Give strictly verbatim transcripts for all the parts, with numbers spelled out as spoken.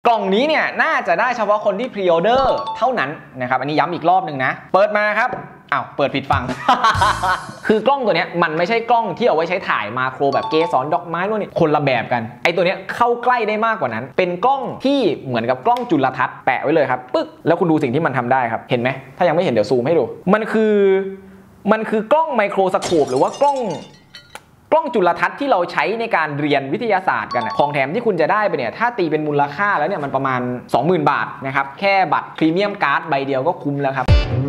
กล่องนี้เนี่ยน่าจะได้เฉพาะคนที่พรีออเดอร์เท่านั้นนะครับอันนี้ย้ำอีกรอบหนึ่งนะเปิดมาครับอ้าวเปิดผิดฝั่ง คือกล้องตัวนี้มันไม่ใช่กล้องที่เอาไว้ใช้ถ่ายมาโครแบบเกสรดอกไม้นู่นนี่คนละแบบกันไอตัวนี้เข้าใกล้ได้มากกว่านั้นเป็นกล้องที่เหมือนกับกล้องจุลทรรศน์แปะไว้เลยครับปึ๊กแล้วคุณดูสิ่งที่มันทำได้ครับเห็นไหมถ้ายังไม่เห็นเดี๋ยวซูมให้ดูมันคือมันคือกล้องไมโครสโคปหรือว่ากล้องกล้องจุลทรรศน์ที่เราใช้ในการเรียนวิทยาศาสตร์กันของแถมที่คุณจะได้ไปเนี่ยถ้าตีเป็นมูลค่าแล้วเนี่ยมันประมาณ สองหมื่น บาทนะครับแค่บัตรพรีเมียมการ์ดใบเดียวก็คุ้มแล้วครับ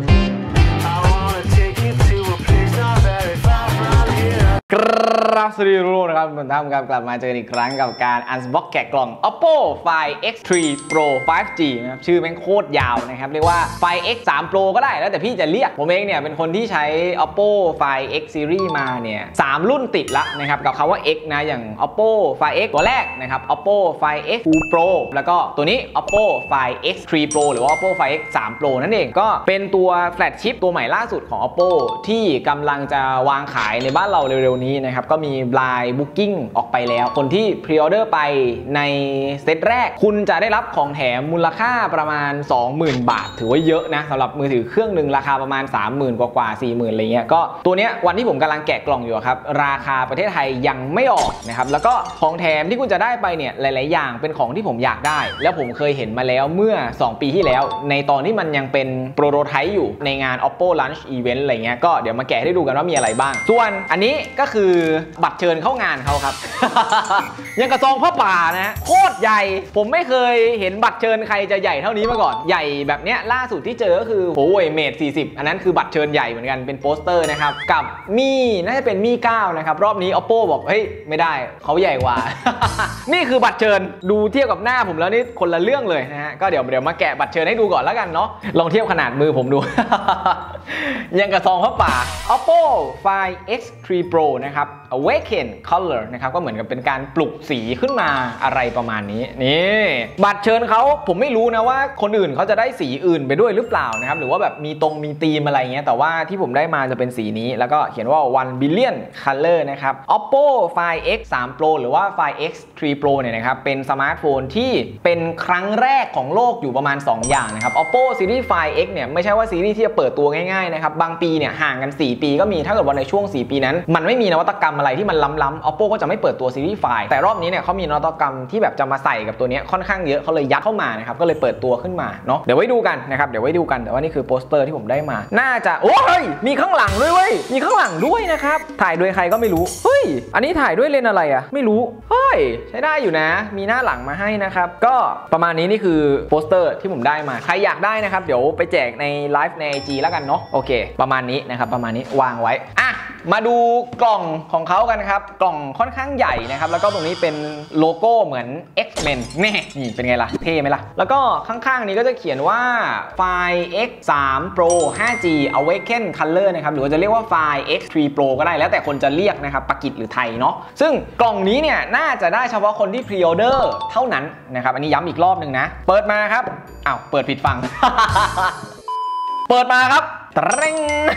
กราบสวัสดีทุกท่านนะครับผมทำการกลับมาเจออีกครั้งกับการ Unbox แกะกล่อง Oppo Find เอ็กซ์ ทรี Pro ไฟว์ จี นะครับชื่อแม่งโคตรยาวนะครับเรียกว่า Find เอ็กซ์ ทรี Pro ก็ได้แล้วแต่พี่จะเรียกผมเองเนี่ยเป็นคนที่ใช้ Oppo Find เอ็กซ์ Series มาเนี่ยสามรุ่นติดละนะครับกับคำว่า X นะอย่าง Oppo Find เอ็กซ์ ตัวแรกนะครับ Oppo Find เอ็กซ์ ทู Pro แล้วก็ตัวนี้ Oppo Find เอ็กซ์ ทรี Pro หรือว่า Oppo Find เอ็กซ์ ทรี Pro นั่นเองก็เป็นตัวแฟลชชิปตัวใหม่ล่าสุดของ Oppo ที่กำลังจะวางขายในบ้านเราเร็วๆนี้นะครับก็มีไลน์บุ๊กิ้งออกไปแล้วคนที่พรีออเดอร์ไปในเซตแรกคุณจะได้รับของแถมมูลค่าประมาณ สองหมื่น บาทถือว่าเยอะนะสำหรับมือถือเครื่องหนึ่งราคาประมาณ สามหมื่น กว่าๆ สี่หมื่น อะไรเงี้ยก็ตัวเนี้ยวันที่ผมกำลังแกะกล่องอยู่ครับราคาประเทศไทยยังไม่ออกนะครับแล้วก็ของแถมที่คุณจะได้ไปเนี่ยหลายๆอย่างเป็นของที่ผมอยากได้แล้วผมเคยเห็นมาแล้วเมื่อสองปีที่แล้วในตอนที่มันยังเป็นโปรโตไทป์อยู่ในงาน Oppo Launch Event อะไรเงี้ยก็เดี๋ยวมาแกะให้ดูกันว่ามีอะไรบ้างส่วนอันนี้ก็คือบัตรเชิญเข้างานเขาครับ ยังกระซองผ้าป่านะโคตรใหญ่ผมไม่เคยเห็นบัตรเชิญใครจะใหญ่เท่านี้มาก่อนใหญ่แบบเนี้ยล่าสุดที่เจอก็คือโหเว่ยเมทสี่สิบอันนั้นคือบัตรเชิญใหญ่เหมือนกันเป็นโปสเตอร์นะครับกับมีน่าจะเป็นมีเก้านะครับรอบนี้ Oppo บอกเฮ้ยไม่ได้เขาใหญ่กว่า นี่คือบัตรเชิญดูเทียบกับหน้าผมแล้วนี่คนละเรื่องเลยนะฮะก็เดี๋ยวเดี๋ยวมาแกะบัตรเชิญให้ดูก่อนแล้วกันเนาะลองเทียบขนาดมือผมดู ยังกระซองผ้าป่า Oppo Find เอ็กซ์ ทรี Pro นะครับ Awaken Color นะครับก็เหมือนกับเป็นการปลุกสีขึ้นมาอะไรประมาณนี้นี่บัตรเชิญเขาผมไม่รู้นะว่าคนอื่นเขาจะได้สีอื่นไปด้วยหรือเปล่านะครับหรือว่าแบบมีตรงมีธีมอะไรเงี้ยแต่ว่าที่ผมได้มาจะเป็นสีนี้แล้วก็เขียนว่า one billion color นะครับ Oppo Find เอ็กซ์ ทรี Pro หรือว่า Find เอ็กซ์ ทรี Pro เนี่ยนะครับเป็นสมาร์ทโฟนที่เป็นครั้งแรกของโลกอยู่ประมาณสองอย่างนะครับ Oppo Series Find เอ็กซ์ เนี่ยไม่ใช่ว่าซีรีส์ที่จะเปิดตัวง่ายๆนะครับบางปีเนี่ยห่างกันสี่ปีก็มีถ้าเกิดว่าในช่วงสี่ปีนั้นมันไม่มีนวัตกรรมอะไรที่มันล้ำๆ Oppo ก็จะไม่เปิดตัวซีรีส์ Find แต่รอบนี้เนี่ยเขามีนวัตกรรมที่แบบจะมาใส่กับตัวนี้ค่อนข้างเยอะเขาเลยยัดเข้ามานะครับก็เลยเปิดตัวขึ้นมาเนาะเดี๋ยวไว้ดูกันนะครับเดี๋ยวไว้ดูกันแต่ว่านี่คือโปสเตอร์ที่ผมได้มาน่าจะโอ้ยมีข้างหลังด้วยเว้ยมีข้างหลังด้วยนะครับถ่ายโดยใครก็ไม่รู้เฮ้ยอันนี้ถ่ายด้วยเลนส์อะไรอะไม่รู้เฮ้ยใช้ได้อยู่นะมีหน้าหลังมาให้นะครับก็ประมาณนี้นี่คือโปสเตอร์ที่ผมได้มาใครอยากได้นะครับเดี๋ยวไปแจกในไลฟ์ใน ไอ จี แล้วกันเนาะโอเคประมาณนี้นะครับประมาณนี้วางไว้อ่ะมาดูกล่องของเขากันครับกล่องค่อนข้างใหญ่นะครับแล้วก็ตรงนี้เป็นโลโก้เหมือน X-Men แน่นี่เป็นไงล่ะเท่ไหมล่ะแล้วก็ข้างๆนี้ก็จะเขียนว่า Find เอ็กซ์ ทรี Pro ไฟว์ จี Awaken Color นะครับหรือว่าจะเรียกว่า Find เอ็กซ์ ทรี Pro ก็ได้แล้วแต่คนจะเรียกนะครับปากีสหรือไทยเนาะซึ่งกล่องนี้เนี่ยน่าจะได้เฉพาะคนที่พรีออเดอร์เท่านั้นนะครับอันนี้ย้ำอีกรอบหนึ่งนะเปิดมาครับอ้าวเปิดผิดฝั่ง เปิดมาครับตริง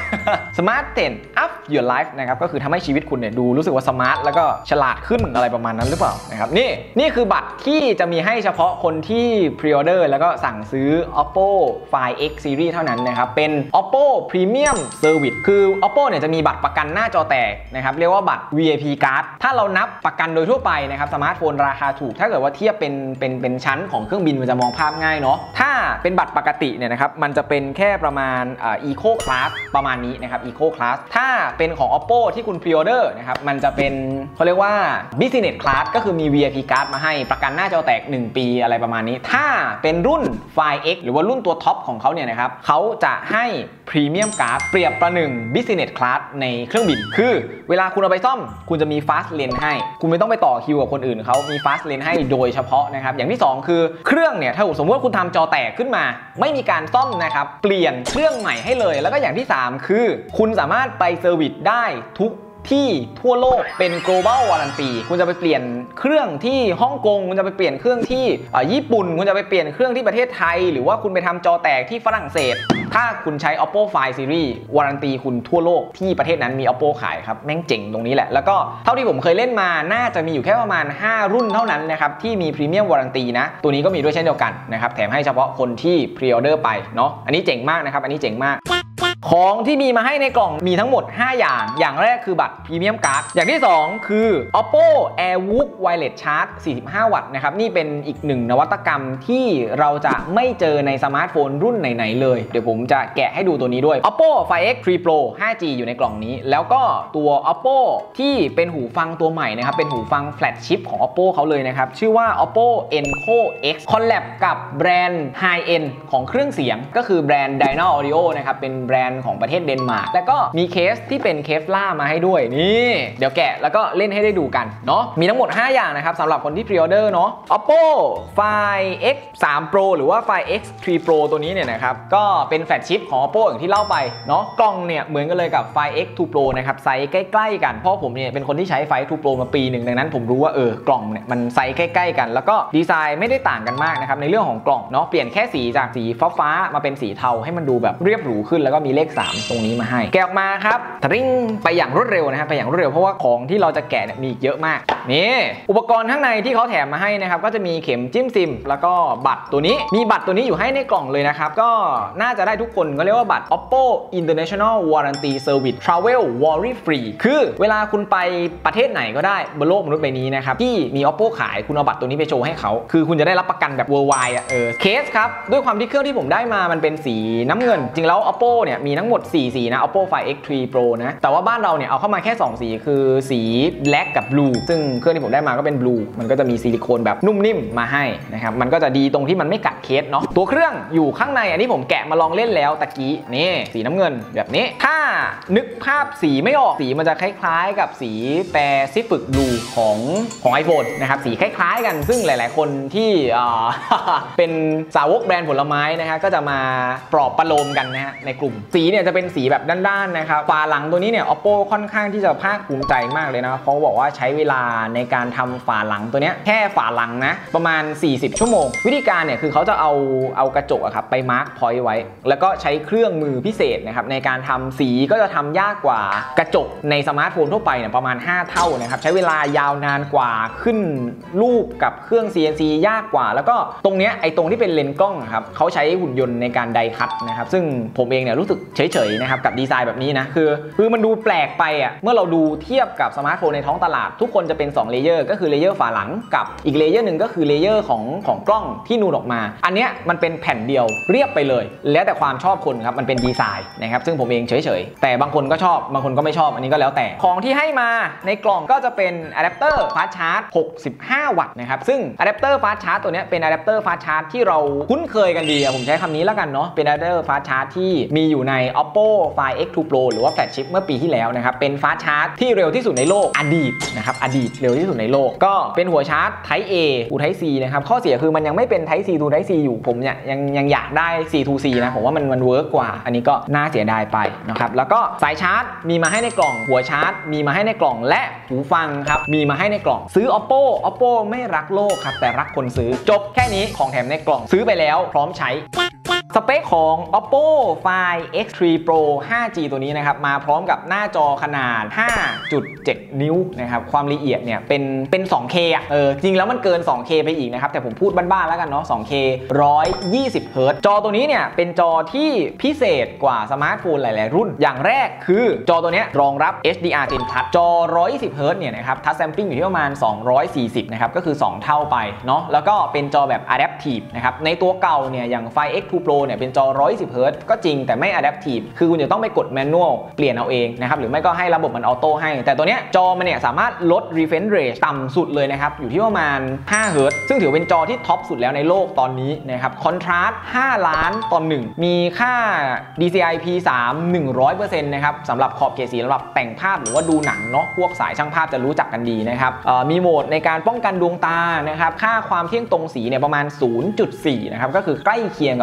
Smart เท็น Up Your Life นะครับก็คือทำให้ชีวิตคุณเนี่ยดูรู้สึกว่าสมาร์ทแล้วก็ฉลาดขึ้นอะไรประมาณนั้นหรือเปล่านะครับนี่นี่คือบัตรที่จะมีให้เฉพาะคนที่พรีออเดอร์แล้วก็สั่งซื้อ Oppo Find เอ็กซ์ Series เท่านั้นนะครับเป็น Oppo Premium Service คือ Oppo เนี่ยจะมีบัตรประกันหน้าจอแตกนะครับเรียกว่าบัตร วี ไอ พี Card ถ้าเรานับประกันโดยทั่วไปนะครับสมาร์ทโฟนราคาถูกถ้าเกิดว่าเทียบเป็นเป็นเป็นชั้นของเครื่องบินมันจะมองภาพง่ายเนาะถ้าเป็นบัตรปกติเนี่ยนะครับมันจะเป็นแค่ประมาณอ่า Eco Class ประมาณนี้นะครับ Eco Class ถ้าเป็นของ Oppo ที่คุณพรีออเดอร์นะครับมันจะเป็นเขาเรียกว่า Business Class ก็คือมี วี ไอ พี Card มาให้ประกันหน้าจอแตกหนึ่งปีอะไรประมาณนี้ถ้าเป็นรุ่น Find เอ็กซ์ หรือว่ารุ่นตัวท็อปของเขาเนี่ยนะครับเขาจะให้ Premium Card เปรียบประหนึ่ง Business Class ในเครื่องบินคือเวลาคุณเอาไปซ่อมคุณจะมี Fast Lane ให้คุณไม่ต้องไปต่อคิวกับคนอื่นเขามี Fast Lane ให้โดยเฉพาะนะครับอย่างที่สองคือเครื่องเนี่ยถ้าสมมติว่าคุณทำจอแตกขึ้นมาไม่มีการซ่อมนะครับเปลี่ยนเครื่องใหม่ให้เลยแล้วก็อย่างที่สามคือคุณสามารถไปเซอร์วิสได้ทุกที่ทั่วโลกเป็น global warranty คุณจะไปเปลี่ยนเครื่องที่ฮ่องกงคุณจะไปเปลี่ยนเครื่องที่ญี่ปุ่นคุณจะไปเปลี่ยนเครื่องที่ประเทศไทยหรือว่าคุณไปทำจอแตกที่ฝรั่งเศสถ้าคุณใช้ Oppo Find Series วารันตีคุณทั่วโลกที่ประเทศนั้นมี Oppo ขายครับแม่งเจ๋งตรงนี้แหละแล้วก็เท่าที่ผมเคยเล่นมาน่าจะมีอยู่แค่ประมาณห้ารุ่นเท่านั้นนะครับที่มีพรีเมียมวารันตีนะตัวนี้ก็มีด้วยเช่นเดียวกันนะครับแถมให้เฉพาะคนที่พรีออเดอร์ไปเนาะอันนี้เจ๋งมากนะครับอันนี้เจ๋งมากของที่มีมาให้ในกล่องมีทั้งหมดห้าอย่างอย่างแรกคือบัตรพรีเมียมการ์ดอย่างที่สองคือ Oppo AirWook Wireless Charge สี่สิบห้า วัตต์นะครับนี่เป็นอีกหนึ่งนวัตกรรมที่เราจะไม่เจอในสมาร์ทโฟนรุ่นไหนๆเลยเดี๋ยวผมจะแกะให้ดูตัวนี้ด้วย Oppo Find เอ็กซ์ ทรี Pro ไฟว์จี อยู่ในกล่องนี้แล้วก็ตัว Oppo ที่เป็นหูฟังตัวใหม่นะครับเป็นหูฟังแฟลชชิปของ Oppo เขาเลยนะครับชื่อว่า Oppo Enco X คอลแลบกับแบรนด์ High End ของเครื่องเสียงก็คือแบรนด์ Dyna Audio นะครับเป็นแบรนด์ของประเทศเดนมาร์กแล้วก็มีเคสที่เป็นเคฟล่ามาให้ด้วยนี่เดี๋ยวแกะแล้วก็เล่นให้ได้ดูกันเนาะมีทั้งหมดห้าอย่างนะครับสำหรับคนที่พรีออเดอร์เนาะ Oppo Find เอ็กซ์ ทรี Pro หรือว่า Find เอ็กซ์ ทรี Pro ตัวนี้เนี่ยนะครับก็เป็นแฟลชชิปของ Oppo อย่างที่เล่าไปเนาะกล้องเนี่ยเหมือนกันเลยกับ Find เอ็กซ์ ทู Pro นะครับไซส์ใกล้ๆกันเพราะผมเนี่ยเป็นคนที่ใช้ Find ทู Pro มาปีหนึ่งดังนั้นผมรู้ว่าเออกล่องเนี่ยมันไซส์ใกล้ๆกันแล้วก็ดีไซน์ไม่ได้ต่างกันมากนะครับในเรื่องของกล่องเนาะเปลี่ยนแค่สีจากสีฟ้าๆมาเป็นสีเทาให้มันดูแบบเรียบหรูขึ้นแล้วก็มีเลขสามตรงนี้มาให้แกะออกมาครับทริ้งไปอย่างรวดเร็วนะครับไปอย่างรวดเร็วเพราะว่าของที่เราจะแกะเนี่ยมีเยอะมากนี่อุปกรณ์ข้างในที่เขาแถมมาให้นะครับก็จะมีเข็มจิ้มซิมแล้วก็บัตรตัวนี้มีบัตรตัวนี้อยู่ให้ในกล่องเลยนะครับก็น่าจะได้ทุกคนก็เรียกว่าบัตร Oppo International Warranty Service Travel Worry Free คือเวลาคุณไปประเทศไหนก็ได้บนโลกมนุษย์ใบนี้นะครับที่มี Oppo ขายคุณเอาบัตรตัวนี้ไปโชว์ให้เขาคือคุณจะได้รับประกันแบบ worldwide อ่ะเออเคสครับด้วยความที่เครื่องที่ผมได้มามันเป็นสีน้ำเงินจริงแล้ว Oppo เนี่ยมีทั้งหมดสี่สีนะ Oppo Find เอ็กซ์ ทรี Pro นะแต่ว่าบ้านเราเนี่ยเอาเข้ามาแค่สองสีคือสีแบล็กกับ blue ซึ่งเครื่องที่ผมได้มาก็เป็น blue มันก็จะมีซิลิโคนแบบนุ่มนิ่มมาให้นะครับมันก็จะดีตรงที่มันไม่กัดเคสเนาะตัวเครื่องอยู่ข้างในอันนี้ผมแกะมาลองเล่นแล้วตะกี้นี่สีน้ำเงินแบบนี้ถ้านึกภาพสีไม่ออกสีมันจะคล้ายๆกับสีแปซิฟิกบลูของของ iPhone นะครับสีคล้ายๆกันซึ่งหลายๆคนที่ เป็นสาวกแบรนด์ผลไม้นะครับก็จะมาปลอบประโลมกันนะฮะในกลุ่มสีเนี่ยจะเป็นสีแบบด้านๆนะครับฝาหลังตัวนี้เนี่ย Oppo ค่อนข้างที่จะภาคภูมิใจมากเลยนะเขาบอกว่าใช้เวลาในการทำฝาหลังตัวนี้แค่ฝาหลังนะประมาณสี่สิบชั่วโมงวิธีการเนี่ยคือเขาจะเอาเอากระจกอะครับไปมาร์คพอยต์ไว้แล้วก็ใช้เครื่องมือพิเศษนะครับในการทำสีก็จะทำยากกว่ากระจกในสมาร์ทโฟนทั่วไปเนี่ยประมาณห้าเท่านะครับใช้เวลายาวนานกว่าขึ้นรูปกับเครื่อง ซี เอ็น ซี ยากกว่าแล้วก็ตรงเนี้ยไอ้ตรงที่เป็นเลนส์กล้องครับเขาใช้หุ่นยนต์ในการไดคัตนะครับซึ่งผมเองเนี่ยรู้สึกเฉยๆนะครับกับดีไซน์แบบนี้นะคือคือมันดูแปลกไปอ่ะเมื่อเราดูเทียบกับสมาร์ทโฟนในท้องตลาดทุกคนจะเป็นสองเลเยอร์ก็คือเลเยอร์ฝาหลังกับอีกเลเยอร์หนึ่งก็คือเลเยอร์ของของกล้องที่นูนออกมาอันเนี้ยมันเป็นแผ่นเดียวเรียบไปเลยแล้วแต่ความชอบคนครับมันเป็นดีไซน์นะครับซึ่งผมเองเฉยๆแต่บางคนก็ชอบบางคนก็ไม่ชอบอันนี้ก็แล้วแต่ของที่ให้มาในกล่องก็จะเป็นอะแดปเตอร์ฟาสต์ชาร์จหกสิบห้าวัตต์นะครับซึ่งอะแดปเตอร์ฟาสต์ชาร์จตัวนี้เป็นอะแดปเตอร์ฟาสต์ชาร์จที่เราคุ้นเคยกันดีผมใช้คำนี้แล้วกันเนาะเป็นอะแดปเตอร์ฟาสต์ชาร์จที่มีอยู่ใน Oppo Find เอ็กซ์ ทู Pro หรือว่าแฟลชชิปเมื่อปีที่แล้วนะครับเป็นฟาสต์ชาร์จที่เร็วที่สุดในโลกอดีตนะครับอดีตเร็วที่สุดในโลกก็เป็นหัวชาร์จ Type A อู Type C นะครับข้อเสียคือมันยังไม่เป็น Type C to Type C อยู่ผมเนี่ยยังยังอยากได้ C to C นะผมว่ามันมันเวิร์กกว่าอันนี้ก็น่าเสียดายไปนะครับแล้วก็สายชาร์จมีมาให้ในกล่องหัวชาร์จมีมาให้ในกล่องและหูฟังครับมีมาให้ในกล่องซื้อ Oppo Oppo ไม่รักโลกครับแต่รักคนซื้อจบแค่นี้ของแถมในกล่องซื้อไปแล้วพร้อมใช้สเปคของ Oppo Find เอ็กซ์ ทรี Pro ไฟว์จี ตัวนี้นะครับมาพร้อมกับหน้าจอขนาด ห้าจุดเจ็ด นิ้วนะครับความละเอียดเนี่ยเป็นเป็น ทู เค อ่ะเออจริงแล้วมันเกิน ทู เค ไปอีกนะครับแต่ผมพูดบ้านๆแล้วกันเนาะ ทู เค หนึ่งร้อยยี่สิบ เฮิร์ตซ์จอตัวนี้เนี่ยเป็นจอที่พิเศษกว่าสมาร์ทโฟนหลายๆรุ่นอย่างแรกคือจอตัวนี้รองรับ เอช ดี อาร์ Gen Plus จอหนึ่งร้อยยี่สิบ เฮิร์ตซ์เนี่ยนะครับทัชแซมปลิ้งอยู่ที่ประมาณสองร้อยสี่สิบนะครับก็คือสองเท่าไปเนาะแล้วก็เป็นจอแบบ Adaptive นะครับในตัวเก่าเนี่ยอย่าง Find เอ็กซ์ ทู Pro เนี่ยเป็นจอหนึ่งร้อยยี่สิบ เฮิร์ตซ์ก็จริงแต่ไม่ Adaptive คือคุณจะต้องไปกด Manual เปลี่ยนเอาเองนะครับหรือไม่ก็ให้ระบบมันออโต้ให้แต่ตัวเนี้ยจอมันเนี่ยสามารถลด refresh rate ต่ำสุดเลยนะครับอยู่ที่ประมาณห้าเฮิร์ตซ์ซึ่งถือเป็นจอที่ท็อปสุดแล้วในโลกตอนนี้นะครับคอนทราสต์ห้าล้านต่อหนึ่งมีค่า ดี ซี ไอ พี สาม หนึ่งร้อยเปอร์เซ็นต์ นะครับสำหรับขอบเขตสีสำหรับแต่งภาพหรือว่าดูหนังเนาะพวกสายช่างภาพจะรู้จักกันดีนะครับมีโหมดในการป้องกันดวงตานะครับค่าความเที่ยงตรงสีเนี่ยประมาณ ศูนย์จุดสี่ นะครับก็คือใกล้เคียงกับตาของ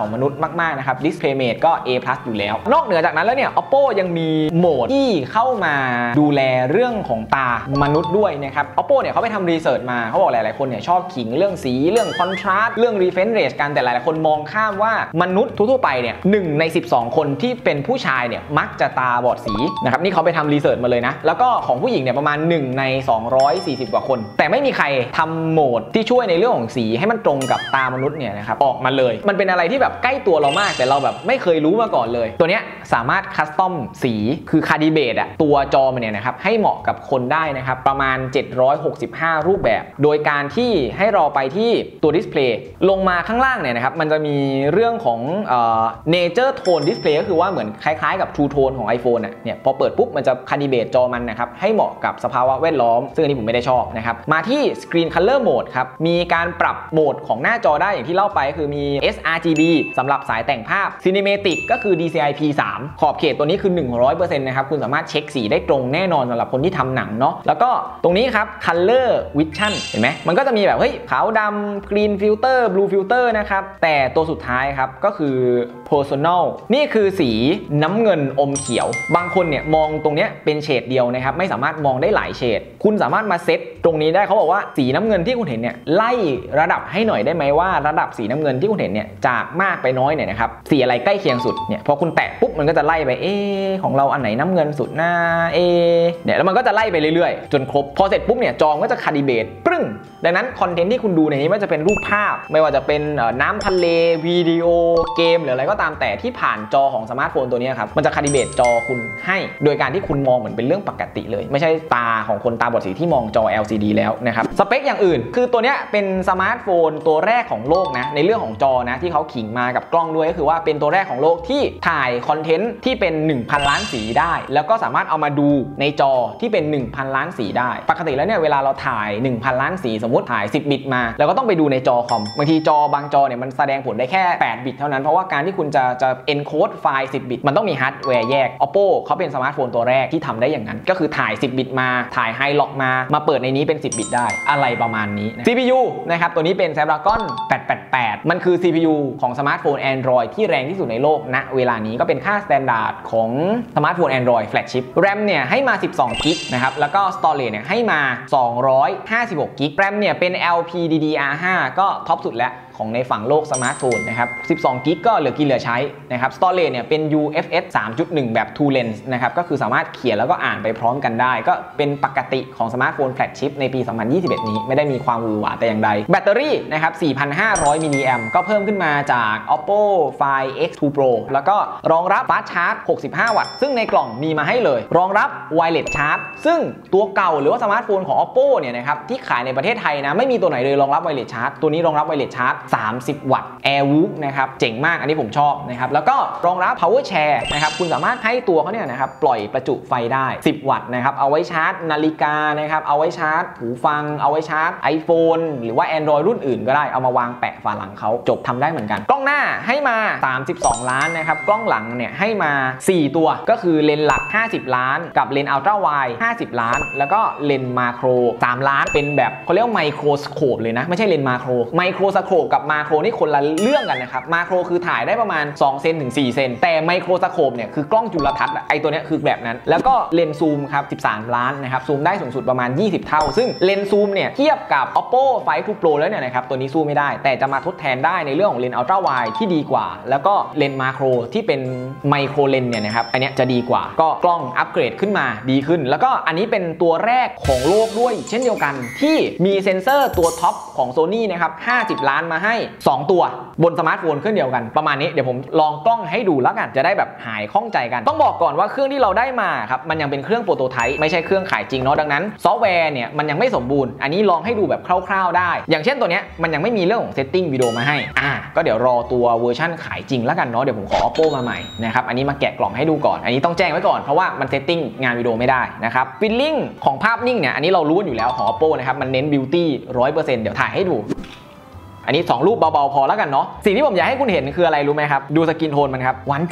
มนุษย์มากๆนะครับ Display Mate ก็ A อยู่แล้วนอกเหนือจากนั้นแล้วเนี่ย Oppo ยังมีโหมดที่เข้ามาดูแลเรื่องของตามนุษย์ด้วยนะครับ Oppo เนี่ยเขาไปทำรีเสิร์ชมาเขาบอกหลายๆคนเนี่ยชอบขิงเรื่องสีเรื่องคอนทราสต์เรื่อง refresh rate กันแต่หลายๆคนมองข้ามว่ามนุษย์ทั่วๆไปเนี่ยหนึ่งในสิบสองคนที่เป็นผู้ชายเนี่ยมักจะตาบอดสีนะครับนี่เขาไปทำรีเสิร์ชมาเลยนะแล้วก็ของผู้หญิงเนี่ยประมาณหนึ่งในสองร้อยสี่สิบกว่าคนแต่ไม่มีใครทำโหมดที่ช่วยในเรื่องของสีให้มันตรงกับตามนุษย์เนี่ยนะครับออกมาเลยมันเป็นอะไรที่แบบใกล้ตัวเรามากแต่เราแบบไม่เคยรู้มาก่อนเลยตัวเนี้ยสามารถคัสตอมสีคือคาร์ดิเบตอะตัวจอมันเนี่ยนะครับให้เหมาะกับคนได้นะครับประมาณเจ็ดร้อยหกสิบห้ารูปแบบโดยการที่ให้เราไปที่ตัวดิสเพลย์ลงมาข้างล่างเนี่ยนะครับมันจะมีเรื่องของเอ่อ Nature Tone Display ก็คือว่าเหมือนคล้ายๆกับ True Tone ของ iPhone อ่ะเนี่ยพอเปิดปุ๊บมันจะคาร์ดิเบตจอมันนะครับให้เหมาะกับสภาวะแวดล้อมซึ่งอันนี้ผมไม่ได้ชอบนะครับมาที่ Screen Color Mode ครับมีการปรับโหมดของหน้าจอได้อย่างที่เล่าไปคือมี เอส อาร์ จี บี สำหรับสายแต่งภาพ Cinematic ก็คือ ดี ซี ไอ พี สาม ขอบเขตตัวนี้คือ หนึ่งร้อยเปอร์เซ็นต์ นะครับคุณสามารถเช็คสีได้ตรงแน่นอนสำหรับคนที่ทำหนังเนาะแล้วก็ตรงนี้ครับ Color Vision เห็นไหมมันก็จะมีแบบเฮ้ยขาวดำ Green Filter Blue Filter นะครับแต่ตัวสุดท้ายครับก็คือ Personal นี่คือสีน้ำเงินอมเขียวบางคนเนี่ยมองตรงนี้เป็นเฉดเดียวนะครับไม่สามารถมองได้หลายเฉดคุณสามารถมาเซตตรงนี้ได้เขาบอกว่าสีน้ำเงินที่คุณเห็นเนี่ยไล่ระดับให้หน่อยได้ไหมว่าระดับสีน้ำเงินที่คุณเห็นเนี่ยจากมากไปน้อยเนี่ยนะครับสีอะไรใกล้เคียงสุดเนี่ยพอคุณแตะปุ๊บมันก็จะไล่ไปเอของเราอันไหนน้ำเงินสุดหน้าเอเนี่ยแล้วมันก็จะไล่ไปเรื่อยๆจนครบพอเสร็จปุ๊บเนี่ยจอก็จะคาลิเบรตปรึ้งดังนั้นคอนเทนต์ที่คุณดูในนี้ไม่ว่าจะเป็นรูปภาพไม่ว่าจะเป็นน้ำทะเลวิดีโอเกมหรืออะไรก็ตามแต่ที่ผ่านจอของสมาร์ทโฟนตัวนี้ครับมันจะคาลิเบรตจอคุณให้โดยการที่คุณมองเหมือนเป็นเรื่องปกติเลยไม่ใช่ตาของคนตาบอดสีที่มองจอ แอล ซี ดี แล้วนะครับสเปคอย่างอื่นคือตัวนี้เป็นสมาร์ทโฟนตัวแรกของโลกนะในเรื่องของจอนะที่เขาขิงมากับกล้องด้วยก็คือว่าเป็นตัวแรกของโลกที่ถ่ายคอนเทนต์ที่เป็น หนึ่งพัน ล้านสีได้แล้วก็สามารถเอามาดูในจอที่เป็น หนึ่งพัน ล้านสีได้ปกติแล้วเนี่ยเวลาเราถ่าย หนึ่งพัน ล้านสีสมมติถ่ายสิบบิตมาแล้วก็ต้องไปดูในจอคอมบางทีจอบางจอเนี่ยมันแสดงผลได้แค่แปดบิตเท่านั้นเพราะว่าการที่คุณจะจะ encode ไฟล์สิบบิตมันต้องมีฮาร์ดแวร์แยก Oppo เขาเป็นสมาร์ทโฟนตัวแรกที่ทำได้อย่างนั้นก็คือถ่ายสิบบิตมาถ่ายไฮล็อกมามาเปิดในนี้เป็นสิบบิตได้อะไรประมาณนี้นะ ซี พี ยู นะครับตัวนี้เป็น Snapdragon แปดแปดแปดมันคือ ซี พี ยู ของสมาร์ทโฟน Android ที่แรงที่สุดในโลกณเวลานี้ก็เป็นค่า standard ของสมาร์ทโฟน Android flagship RAM เนี่ยให้มาสิบสองกิกนะครับแล้วก็ storage เนี่ยให้มาสองร้อยห้าสิบหกกิก RAM เนี่ยเป็น แอล พี ดี ดี อาร์ ห้า ก็ท็อปสุดแล้วของในฝั่งโลกสมาร์ทโฟนนะครับสิบสองกิกก็เหลือกินเหลือใช้นะครับ storage เนี่ยเป็น ยู เอฟ เอส สามจุดหนึ่ง แบบ two lens นะครับก็คือสามารถเขียนแล้วก็อ่านไปพร้อมกันได้ก็เป็นปกติของสมาร์ทโฟนแฟลกชิพในปีสองพันยี่สิบเอ็ดนี้ไม่ได้มีความหวือหวาแต่อย่างใดแบตเตอรี่นะครับ สี่พันห้าร้อย มิลลิแอมป์ก็เพิ่มขึ้นมาจาก Oppo Find เอ็กซ์ ทู Pro แล้วก็รองรับ Fast Charge หกสิบห้า วัตต์ซึ่งในกล่องมีมาให้เลยรองรับ Wireless Charge ซึ่งตัวเก่าหรือว่าสมาร์ทโฟนของ Oppo เนี่ยนะครับที่ขายในประเทศไทยนะไม่มีตัวไหนเลยรองรับ Wireless Charge ตัวนี้รองรับ Wireless Charge สามสิบ วัตต์AirWook นะครับเจ๋งมากอันนี้ผมชอบนะครับแล้วก็รองรับ Power Share นะครับคุณสามารถให้ตัวเขาเนี่ยนะครับปล่อยประจุไฟได้สิบวัตต์นะครับเอาไว้ชาร์จนาฬิกานะครับเอาไว้ชาร์จหูฟังเอาไว้ชาร์จ iPhone หรือว่า Android รุ่นอื่นก็ได้เอามาวางแปะฝาหลังเขาจบทำได้เหมือนกันกล้องหน้าให้มาสามสิบสองล้านนะครับกล้องหลังเนี่ยให้มาสี่ตัวก็คือเลนส์หลักห้าสิบล้านกับเลนส์อัลตร้าไวด์ห้าสิบล้านแล้วก็เลนส์มาโครสามล้านเป็นแบบเขาเรียกว่าไมโครสโคปเลยนะไม่ใช่เลนส์มาโครไมโครสโคปกับมาโครนี่คนละเรื่องกันนะครับมาโครคือถ่ายได้ประมาณสองเซนถึงสี่เซนแต่ไมโครสโคปเนี่ยคือกล้องจุลทรรศน์ไอตัวเนี้ยคือแบบนั้นแล้วก็เลนส์ซูมครับสิบสามล้านนะครับซูมได้สูงสุดประมาณยี่สิบเท่าซึ่งเลนส์ซูมเนี่ยเทียบกับ Oppo Find ทู Pro แล้วเนี่ยนะครับตัวนี้ซูมไม่ได้แต่จะมาทดแทนได้ในเรื่องของเลนส์อัลตร้าไวด์ที่ดีกว่าแล้วก็เลนส์มาโครที่เป็นไมโครเลนส์เนี่ยนะครับอันเนี้ยจะดีกว่าก็กล้องอัปเกรดขึ้นมาดีขึ้นแล้วก็อันนี้เป็นตัวแรกของโลกด้วยเช่นเดียวกันที่มีเซ็นเซอร์ตัวท็อปของ Sony นะครับห้าสิบล้านมาให้สองตัวบนสมาร์ทโฟนเครื่องเดียวกันประมาณนี้เดี๋ยวผมลองกล้องให้ดูแล้วกันจะได้แบบหายข้องใจกันต้องบอกก่อนว่าเครื่องที่เราได้มาครับมันยังเป็นเครื่องโปรโตไทป์ไม่ใช่เครื่องขายจริงเนาะดังนั้นซอฟต์แวร์เนี่ยมันยังไม่สมบูรณ์อันนี้ลองให้ดูแบบคร่าวๆได้อย่างเช่นตัวเนี้ยมันยังไม่มีเรื่องของเซตติ้งวิดีโอมาให้อ่าก็เดี๋ยวรอตัวเวอร์ชั่นขายจริงแล้วกันเนาะเดี๋ยวผมขอ Oppo มาใหม่นะครับอันนี้มาแกะกล่องให้ดูก่อนอันนี้ต้องแจ้งไว้ก่อนเพราะว่ามันเซตติ้งงานวิดีโอไม่ได้นะครับฟิลลิ่งของภาพนิ่งเนี่ยอันนี้เรารู้อยู่แล้วของ Oppo นะครับมันเน้นบิวตี้ ร้อยเปอร์เซ็นต์ เดี๋ยวถ่ายให้ดูอันนี้สองรูปเบาๆพอแล้วกันเนาะสิ่งที่ผมอยากให้คุณเห็นคืออะไรรู้ไหมครับดูสกินโทนมันครับหวานเจี๊ยบ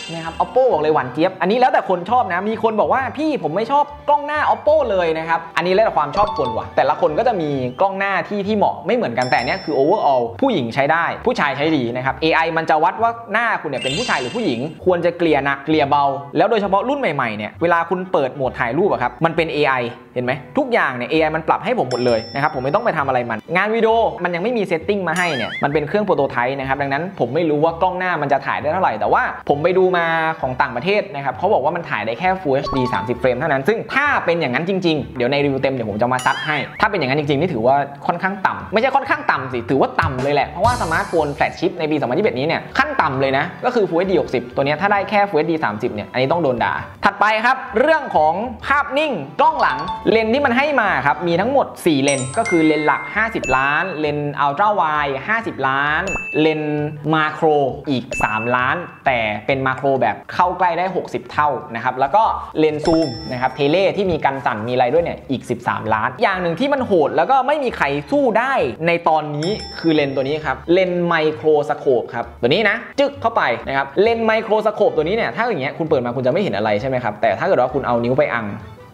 นะครับ Oppo บอกเลยหวานเจี๊ยบอันนี้แล้วแต่คนชอบนะมีคนบอกว่าพี่ผมไม่ชอบกล้องหน้า Oppo เลยนะครับอันนี้แล้วแต่ความชอบคนว่ะแต่ละคนก็จะมีกล้องหน้าที่ที่เหมาะไม่เหมือนกันแต่เนี้ยคือ overall ผู้หญิงใช้ได้ผู้ชายใช้ดีนะครับ เอ ไอ มันจะวัดว่าหน้าคุณเนี่ยเป็นผู้ชายหรือผู้หญิงควรจะเกลี่ยหนักเกลี่ยเบาแล้วโดยเฉพาะรุ่นใหม่ๆเนี่ยเวลาคุณเปิดโหมดถ่ายรูปอะครับมันเป็น เอ ไอ เห็นไหมทุกอย่างเนี่ย เอ ไอ มันปรับให้ผมหมดเลยนะครับผมไม่ต้องไปทำอะไรมันงานวิดีโอมันยังไม่มีเซตติ้งมาให้เนี่ยมันเป็นเครื่องโปรโตไทป์นะครับดังนั้นผมไม่รู้ว่ากล้องหน้ามันจะถ่ายได้เท่าไหร่แต่ว่าผมไปดูมาของต่างประเทศนะครับเขาบอกว่ามันถ่ายได้แค่ Full เอช ดี สามสิบเฟรมเท่านั้นซึ่งถ้าเป็นอย่างนั้นจริงๆเดี๋ยวในรีวิวเต็มเดี๋ยวผมจะมาซัดให้ถ้าเป็นอย่างนั้นจริงๆนี่ถือว่าค่อนข้างต่ำไม่ใช่ค่อนข้างต่ำสิถือว่าต่ำเลยแหละเพราะว่าสมาร์ทโฟนแฟลชชิปในปีสองพันยี่สิบเอ็ดนี้เนี่ยขั้นต่ำเลยนะก็คือ Full เอช ดี หกสิบตัวนี้ถ้าได้แค่ Full เอช ดี สามสิบเนี่ยอันนี้ต้องโดนด่าถัดไปครับเรื่องของภาพนิ่งกล้องหลังเลนส์ที่มันให้มาครับมีทั้งหมดสี่เลนส์ก็คือเลนส์หลักห้าสิบล้านเลนส์อัลตร้าไวด์ห้าสิบล้านเลนส์มาโครอีกสามล้านแต่เป็นมาโครแบบเข้าใกล้ได้หกสิบเท่านะครับแล้วก็เลนส์ซูมนะครับเทเลที่มีกันสั่นมีอะไรด้วยเนี่ยอีกสิบสามล้านอย่างหนึ่งที่มันโหดแล้วก็ไม่มีใครสู้ได้ในตอนนี้คือเลนส์ตัวนี้ครับเลนส์ไมโครสโคปครับตัวนี้นะจึ๊กเข้าไปนะครับเลนส์ไมโครสโคปตัวนี้เนี่ยถ้าอย่างเงี้ยคุณเปิดมาคุณจะไม่เห็นอะไรใช่ไหมครับแต่ถ้าเกิดว่าคุณเอานิ้วไปอัง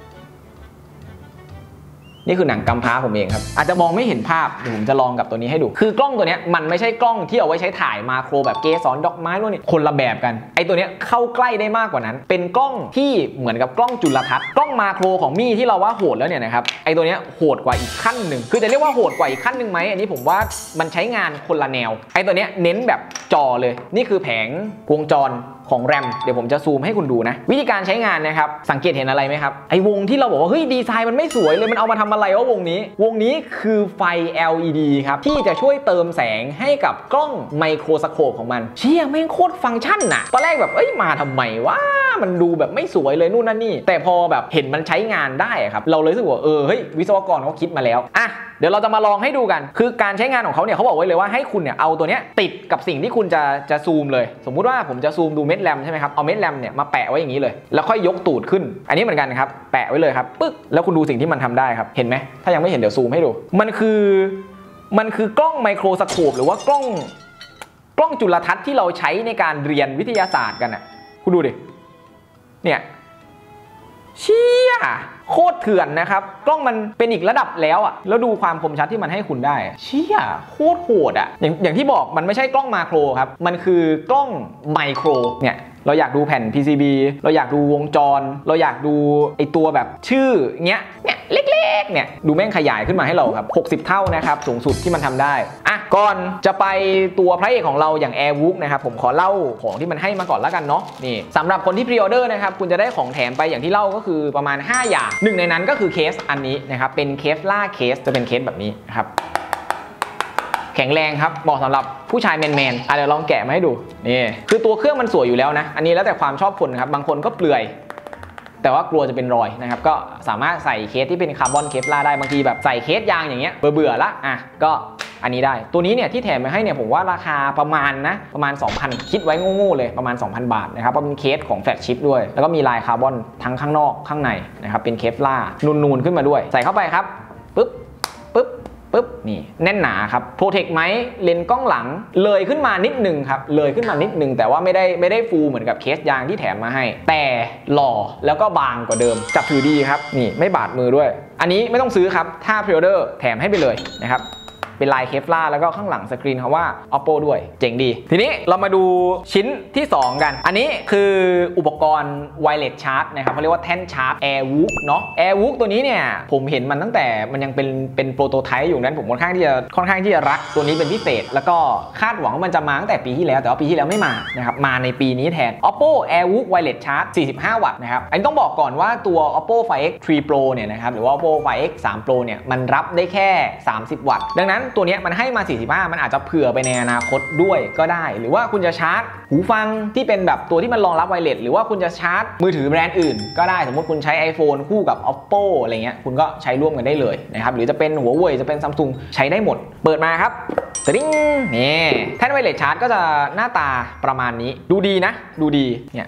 นี่คือหนังกำพร้าผมเองครับอาจจะมองไม่เห็นภาพเดี๋ยวผมจะลองกับตัวนี้ให้ดูคือกล้องตัวนี้มันไม่ใช่กล้องที่เอาไว้ใช้ถ่ายมาโครแบบเกสรดอกไม้นู่นนี่คนละแบบกันไอตัวนี้เข้าใกล้ได้มากกว่านั้นเป็นกล้องที่เหมือนกับกล้องจุลทรรศน์กล้องมาโครของมี่ที่เราว่าโหดแล้วเนี่ยนะครับไอตัวนี้โหดกว่าอีกขั้นหนึ่งคือจะเรียกว่าโหดกว่าอีกขั้นหนึ่งไหมอันนี้ผมว่ามันใช้งานคนละแนวไอตัวนี้เน้นแบบจอเลยนี่คือแผงวงจรของแรมเดี๋ยวผมจะซูมให้คุณดูนะวิธีการใช้งานนะครับสังเกตเห็นอะไรไหมครับไอ้วงที่เราบอกว่าเฮ้ยดีไซน์มันไม่สวยเลยมันเอามาทำอะไรวะวงนี้วงนี้คือไฟ แอล อี ดี ครับที่จะช่วยเติมแสงให้กับกล้องไมโครสโคปของมันเชี่ยแม่งโคตรฟังก์ชันน่ะตอนแรกแบบเอ้ยมาทำไมวะมันดูแบบไม่สวยเลยนู่นนั่นนี่แต่พอแบบเห็นมันใช้งานได้ครับเราเลยรู้สึกว่าเออเฮ้ยวิศวกรเขาคิดมาแล้วอ่ะเดี๋ยวเราจะมาลองให้ดูกันคือการใช้งานของเขาเนี่ยเขาบอกไว้เลยว่าให้คุณเนี่ยเอาตัวเนี้ยติดกับสิ่งที่คุณจะจะซูมเลยสมมุติว่าผมจะซูมดูเม็ดแรมใช่ไหมครับเอาเม็ดแรมเนี่ยมาแปะไว้อย่างนี้เลยแล้วค่อยยกตูดขึ้นอันนี้เหมือนกันครับแปะไว้เลยครับปึ๊กแล้วคุณดูสิ่งที่มันทำได้ครับเห็นไหมถ้ายังไม่เห็นเดี๋ยวซูมให้ดูมันคือมันคือกล้องไมโครสโคปหรือว่ากล้องกล้องจุลทรรศน์ที่เราใช้ในการเรียนวิทยาศาสตร์กันอ่ะคุณดูดิเนี่ยเชี่ยโคตรเถื่อนนะครับกล้องมันเป็นอีกระดับแล้วอ่ะแล้วดูความคมชัดที่มันให้คุณได้เชี่ยโคตรโหดอ่ะอย่างอย่างที่บอกมันไม่ใช่กล้องมาโครครับมันคือกล้องไมโครเนี่ยเราอยากดูแผ่น พี ซี บี เราอยากดูวงจรเราอยากดูไอตัวแบบชื่อเงี้ยเนี่ยเล็กๆเนี่ยดูแม่งขยายขึ้นมาให้เราครับหกสิบเท่านะครับสูงสุดที่มันทำได้อ่ะก่อนจะไปตัวพระเอกของเราอย่าง AirVooc นะครับผมขอเล่าของที่มันให้มาก่อนแล้วกันเนาะนี่สำหรับคนที่พรีออเดอร์นะครับคุณจะได้ของแถมไปอย่างที่เล่าก็คือประมาณห้าอย่างหนึ่งในนั้นก็คือเคสอันนี้นะครับเป็นเคสล่าเคสจะเป็นเคสแบบนี้นะครับแข็งแรงครับเหมาะสำหรับผู้ชายแมนๆอ่ะเดี๋ยวลองแกะมาให้ดูนี่คือตัวเครื่องมันสวยอยู่แล้วนะอันนี้แล้วแต่ความชอบคนครับบางคนก็เปลือยแต่ว่ากลัวจะเป็นรอยนะครับก็สามารถใส่เคสที่เป็นคาร์บอนเคปลาร์ได้บางทีแบบใส่เคสยางอย่างเงี้ยเบื่อๆละอ่ะก็อันนี้ได้ตัวนี้เนี่ยที่แถมมาให้เนี่ยผมว่าราคาประมาณนะประมาณ สองพัน คิดไว้โง่ๆเลยประมาณ สองพัน บาทนะครับเพราะเป็นเคสของแฟลชชิปด้วยแล้วก็มีลายคาร์บอนทั้งข้างนอกข้างในนะครับเป็นเคปลาร์นูนๆขึ้นมาด้วยใส่เข้าไปครับปึ๊บปึ๊บปึ๊บนี่แน่นหนาครับโปรเทคไหมเลนส์กล้องหลังเลยขึ้นมานิดนึงครับเลยขึ้นมานิดนึงแต่ว่าไม่ได้ไม่ได้ฟูเหมือนกับเคสยางที่แถมมาให้แต่หล่อแล้วก็บางกว่าเดิมจับถือดีครับนี่ไม่บาดมือด้วยอันนี้ไม่ต้องซื้อครับถ้าพรีออเดอร์แถมให้ไปเลยนะครับเป็นลายเคฟลาร์แล้วก็ข้างหลังสกรีนเขาว่า Oppo ด้วยเจ๋งดีทีนี้เรามาดูชิ้นที่สองกันอันนี้คืออุปกรณ์ไวเลสชาร์จนะครับเขาเรียกว่าแท่นชาร์จ AirVooc เนาะ AirVooc ตัวนี้เนี่ยผมเห็นมันตั้งแต่มันยังเป็นเป็นโปรโตไทป์อยู่นั้นผมค่อนข้างที่จะค่อนข้างที่จะรักตัวนี้เป็นพิเศษแล้วก็คาดหวังว่ามันจะมาตั้งแต่ปีที่แล้วแต่ว่าปีที่แล้วไม่มานะครับมาในปีนี้แทน Oppo AirVooc Wireless Charge สี่สิบห้า วัตต์นะครับอันนี้ต้องบอกก่อนว่าตัว Oppo ไฟว์ เอ็กซ์ ทรี Pro เนี่ยนะครับหรือว่า Oppo ไฟว์ เอ็กซ์ ทรี Pro เนี่ยมันรับได้แค่สามสิบวัตต์ดังนั้นตัวนี้มันให้มาสี่สิบห้ามันอาจจะเผื่อไปในอนาคตด้วยก็ได้หรือว่าคุณจะชาร์จหูฟังที่เป็นแบบตัวที่มันรองรับไวเลสหรือว่าคุณจะชาร์จมือถือแบรนด์อื่นก็ได้สมมติคุณใช้ iPhone คู่กับ Oppo อะไรเงี้ยคุณก็ใช้ร่วมกันได้เลยนะครับหรือจะเป็นหัวเว่ยจะเป็น Samsung ใช้ได้หมดเปิดมาครับสติ๊งนี่แท่นไวเลสชาร์จก็จะหน้าตาประมาณนี้ดูดีนะดูดีเนี่ย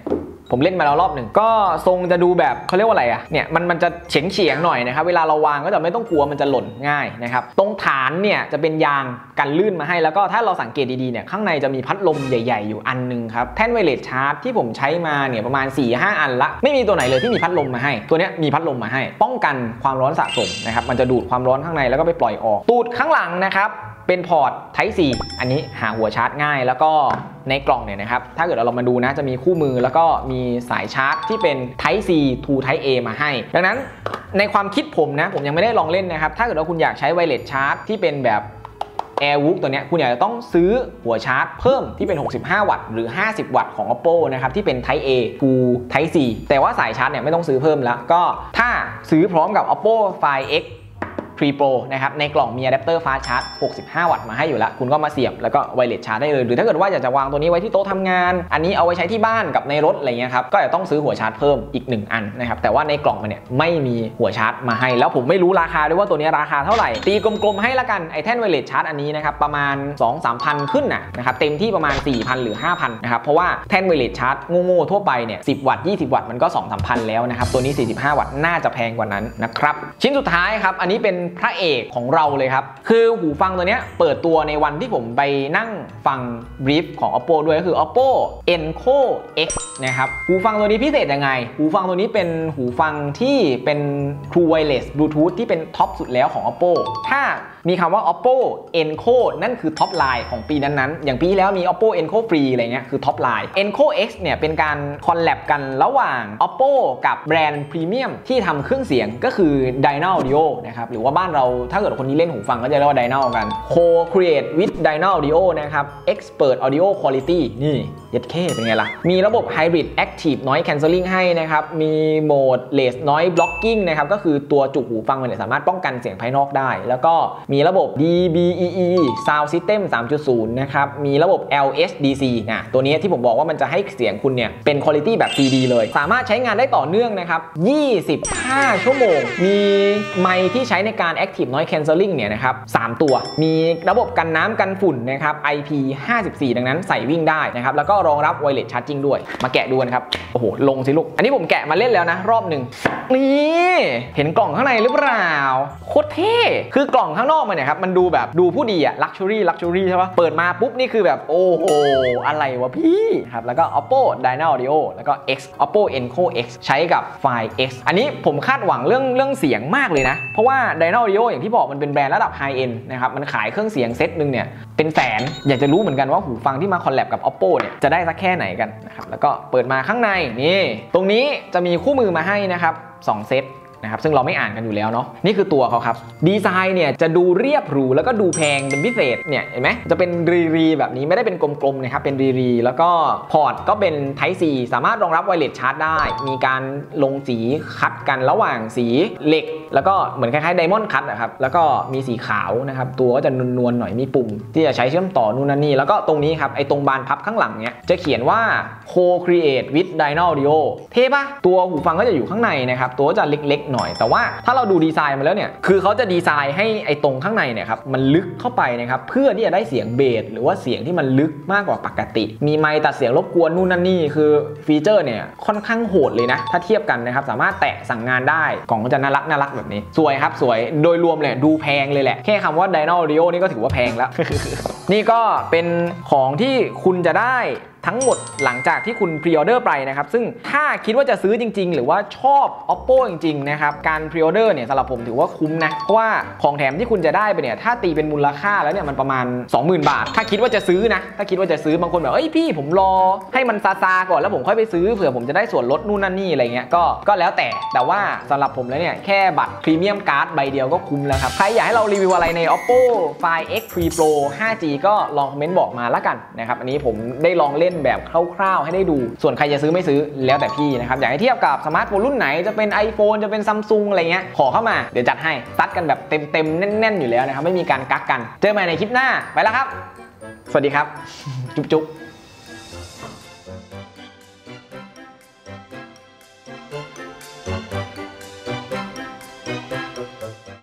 ผมเล่นมาแล้วรอบหนึ่งก็ทรงจะดูแบบเขาเรียกว่าอะไรอะเนี่ยมันมันจะเฉียงเฉียงหน่อยนะครับเวลาเราวางก็จะไม่ต้องกลัวมันจะหล่นง่ายนะครับตรงฐานเนี่ยจะเป็นยางกันลื่นมาให้แล้วก็ถ้าเราสังเกตดีๆเนี่ยข้างในจะมีพัดลมใหญ่ๆอยู่อันนึงครับแท่นไวเลสชาร์จที่ผมใช้มาเนี่ยประมาณ สี่ห้า อันละไม่มีตัวไหนเลยที่มีพัดลมมาให้ตัวนี้มีพัดลมมาให้ป้องกันความร้อนสะสมนะครับมันจะดูดความร้อนข้างในแล้วก็ไปปล่อยออกตูดข้างหลังนะครับเป็นพอร์ต Type C อันนี้หาหัวชาร์จง่ายแล้วก็ในกล่องเนี่ยนะครับถ้าเกิดเรามาดูนะจะมีคู่มือแล้วก็มีสายชาร์จที่เป็น Type C to Type A มาให้ดังนั้นในความคิดผมนะผมยังไม่ได้ลองเล่นนะครับถ้าเกิดว่าคุณอยากใช้ไวเลสชาร์จที่เป็นแบบ Airwook ตัวนี้คุณอยากจะต้องซื้อหัวชาร์จเพิ่มที่เป็นหกสิบห้าวัตต์หรือห้าสิบวัตต์ของ Oppo นะครับที่เป็น Type A to Type C แต่ว่าสายชาร์จเนี่ยไม่ต้องซื้อเพิ่มแล้วก็ถ้าซื้อพร้อมกับ Oppo Find X Pre Pro นะครับในกล่องมีอะแดปเตอร์ฟาสต์ชาร์จหกสิบห้าวัตต์มาให้อยู่แล้วคุณก็มาเสียบแล้วก็ไวเลสชาร์จได้เลยหรือถ้าเกิดว่าอยากจะวางตัวนี้ไว้ที่โต๊ะทำงานอันนี้เอาไว้ใช้ที่บ้านกับในรถอะไรเงี้ยครับก็จะต้องซื้อหัวชาร์จเพิ่มอีกหนึ่งอันนะครับแต่ว่าในกล่องมันเนี่ยไม่มีหัวชาร์จมาให้แล้วผมไม่รู้ราคาด้วยว่าตัวนี้ราคาเท่าไหร่ตีกลมๆให้ละกันไอแท่นไวเลสชาร์จอันนี้นะครับประมาณ สองถึงสามพัน ขึ้นนะครับเต็มที่ประมาณ สี่พัน หรือ ห้าพัน นะครับเพราะว่าแท่นไวเลสชาร์จโง่ๆทั่วไปเนี่ยสิบวัตต์ยี่สิบวัตต์มันก็ สองถึงสามพัน แล้วนะครับตัวนี้สี่สิบห้าวัตต์น่าจะแพงกว่านั้นนะครับชิ้นสุดท้ายครับอันนี้เป็นพระเอกของเราเลยครับคือหูฟังตัวนี้เปิดตัวในวันที่ผมไปนั่งฟังบรีฟของ Oppo ด้วยก็คือ Oppo Enco X นะครับหูฟังตัวนี้พิเศษยังไงหูฟังตัวนี้เป็นหูฟังที่เป็น True Wireless Bluetooth ที่เป็นท็อปสุดแล้วของ Oppo ถ้ามีคำว่า Oppo Enco นั่นคือท็อปไลน์ของปีนั้นๆอย่างปีที่แล้วมี Oppo Enco Free อะไรเงี้ยคือท็อปไลน์ Enco X เนี่ยเป็นการคอลแลบกันระหว่าง Oppo กับแบรนด์พรีเมียมที่ทำเครื่องเสียงก็คือ Dynal Audio นะครับหรือว่าบ้านเราถ้าเกิดคนที่เล่นหูฟังก็จะเรียกว่า Dynal กัน Co-create with Dynal Audio นะครับ Expert Audio Quality นี่เย็ดเข้เป็นไงล่ะมีระบบ Hybrid Active Noise Cancelling ให้นะครับมีโหมด Less Noise Blocking นะครับก็คือตัวจุกหูฟังมันเนี่ยสามารถป้องกันเสียงภายนอกได้แล้วก็มีระบบ ดี บี อี อี Sound System สามจุดศูนย์ นะครับมีระบบ แอล เอช ดี ซี นะตัวนี้ที่ผมบอกว่ามันจะให้เสียงคุณเนี่ยเป็น Quality แบบ ซี ดี เลยสามารถใช้งานได้ต่อเนื่องนะครับยี่สิบห้าชั่วโมงมีไมค์ที่ใช้ในการ Active Noise Cancelling เนี่ยนะครับสามตัวมีระบบกันน้ำกันฝุ่นนะครับ ไอ พี ห้าสิบสี่ ดังนั้นใส่วิ่งได้นะครับแล้วก็รองรับ Wireless Charging ด้วยมาแกะดูกันครับโอ้โหลงสิลูกอันนี้ผมแกะมาเล่นแล้วนะรอบหนึ่งนี่เห็นกล่องข้างในหรือเปล่าโคตรเท่คือกล่องข้างนอกมันเนี่ยครับมันดูแบบดูผู้ดีอะ Luxury Luxury ใช่ปะเปิดมาปุ๊บนี่คือแบบโอ้โหอะไรวะพี่ครับแล้วก็ Oppo Dynal Audio แล้วก็ X Oppo Enco X ใช้กับ Find X อันนี้ผมคาดหวังเรื่องเรื่องเสียงมากเลยนะเพราะว่า Dynal Audio อย่างที่บอกมันเป็นแบรนด์ระดับ High End นะครับมันขายเครื่องเสียงเซตหนึ่งเนี่ยเป็นแสนอยากจะรู้เหมือนกันว่าหูฟังที่มาคอลแลบกับ Oppo เนี่ยจะได้สักแค่ไหนกันนะครับแล้วก็เปิดมาข้างในนี่ตรงนี้จะมีคู่มือมาให้นะครับสองเซตนะครับซึ่งเราไม่อ่านกันอยู่แล้วเนาะนี่คือตัวเขาครับดีไซน์เนี่ยจะดูเรียบหรูแล้วก็ดูแพงเป็นพิเศษเนี่ยเห็นไหมจะเป็นรีรีแบบนี้ไม่ได้เป็นกลมๆนะครับเป็นรีรีแล้วก็พอร์ตก็เป็น Type C สามารถรองรับไวเลสชาร์จได้มีการลงสีคัดกันระหว่างสีเหล็กแล้วก็เหมือนคล้ายๆไดมอนด์คัทนะครับแล้วก็มีสีขาวนะครับตัวก็จะนวลๆหน่อยมีปุ่มที่จะใช้เชื่อมต่อนู่นนั่นนี่แล้วก็ตรงนี้ครับไอ้ตรงบานพับข้างหลังเนี่ยจะเขียนว่า Co-create with Dynal Audio เท่ปะตัวหูฟังก็จะอยู่ข้างในนะครับตัวจะเล็กๆหน่อยแต่ว่าถ้าเราดูดีไซน์มาแล้วเนี่ยคือเขาจะดีไซน์ให้ไอ้ตรงข้างในเนี่ยครับมันลึกเข้าไปนะครับเพื่อที่จะได้เสียงเบสหรือว่าเสียงที่มันลึกมากกว่าปกติมีไมค์ตัดเสียงรบกวนนู่นนั่นนี่คือฟีเจอร์เนี่ยค่อนข้างโหดเลยนะถ้าเทียบกันนะครับสามารถแตะสั่งงานได้กล่องก็จะน่ารักน่ารักแบบนี้สวยครับสวยโดยรวมเลยดูแพงเลยแหละแค่คำว่า Dynal Audio นี่ก็ถือว่าแพงแล้ว นี่ก็เป็นของที่คุณจะได้ทั้งหมดหลังจากที่คุณพรีออเดอร์ไปนะครับซึ่งถ้าคิดว่าจะซื้อจริงๆหรือว่าชอบ Oppo จริงๆนะครับการพรีออเดอร์เนี่ยสำหรับผมถือว่าคุ้มนะเพราะว่าของแถมที่คุณจะได้ไปเนี่ยถ้าตีเป็นมูลค่าแล้วเนี่ยมันประมาณ สองหมื่น บาทถ้าคิดว่าจะซื้อนะถ้าคิดว่าจะซื้อบางคนแบบเอ้ยพี่ผมรอให้มันซาซาก่อนแล้วผมค่อยไปซื้อเผื่อผมจะได้ส่วนลดนู่นนั่นนี่อะไรเงี้ยก็ก็แล้วแต่แต่ว่าสำหรับผมแล้วเนี่ยแค่บัตรพรีเมียมการ์ดใบเดียวก็คุ้มแล้วครับใครอยากให้เรารีวิวอะไรใน Oppo Find X Pre Pro ไฟว์ จี ก็ลองคอมเมนต์บอกมาละกันนะครับอันนี้ผมได้ลองเล่นแบบคร่าวๆให้ได้ดูส่วนใครจะซื้อไม่ซื้อแล้วแต่พี่นะครับอยากให้เทียบกับสมาร์ทโฟนรุ่นไหนจะเป็น iPhone จะเป็น Samsung อะไรเงี้ยขอเข้ามาเดี๋ยวจัดให้ซัดกันแบบเต็มๆแน่นๆอยู่แล้วนะครับไม่มีการกักกันเจอกันใหม่ในคลิปหน้าไปแล้วครับสวัสดีครับจุ๊บๆ